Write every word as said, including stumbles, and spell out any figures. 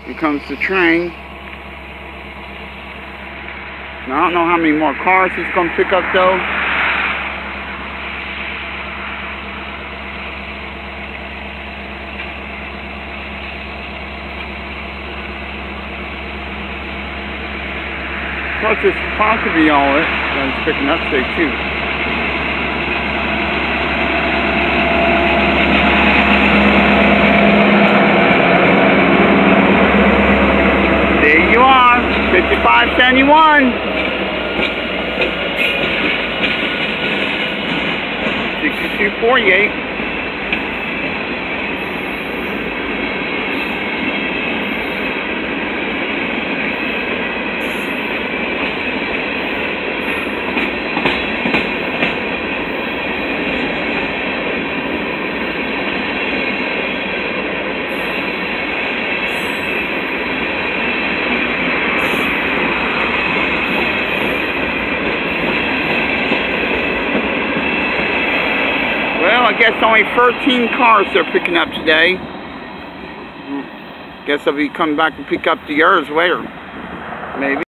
Here comes the train. Now, I don't know how many more cars he's going to pick up though. Plus, it's possibly all it that he's picking up today too. There you are, fifty-five seventy-one. sixty-two forty-eight. Well, I guess only thirteen cars they're picking up today. Guess I'll be coming back to pick up the others later. Maybe.